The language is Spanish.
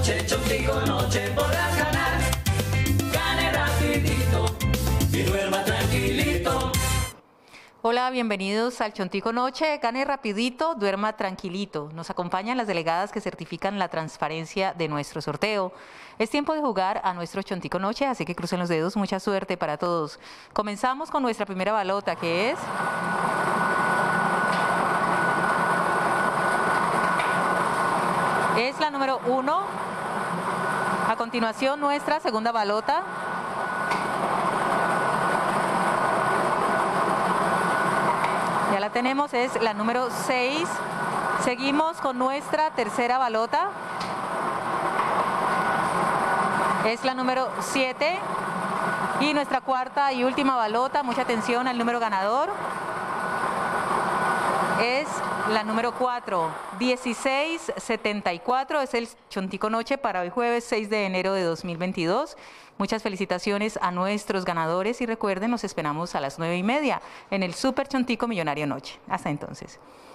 noche, Chontico noche podrás ganar. Gane rapidito y duerma tranquilito. Hola, bienvenidos al Chontico Noche. Gane rapidito, duerma tranquilito. Nos acompañan las delegadas que certifican la transparencia de nuestro sorteo. Es tiempo de jugar a nuestro Chontico Noche, así que crucen los dedos. Mucha suerte para todos. Comenzamos con nuestra primera balota, que es la número 1. A continuación, nuestra segunda balota. Ya la tenemos, es la número 6. Seguimos con nuestra tercera balota. Es la número 7. Y nuestra cuarta y última balota, mucha atención al número ganador, es la número 4. 1674 es el Chontico Noche para hoy jueves 6 de enero de 2022. Muchas felicitaciones a nuestros ganadores y recuerden, nos esperamos a las 9:30 en el Super Chontico Millonario Noche. Hasta entonces.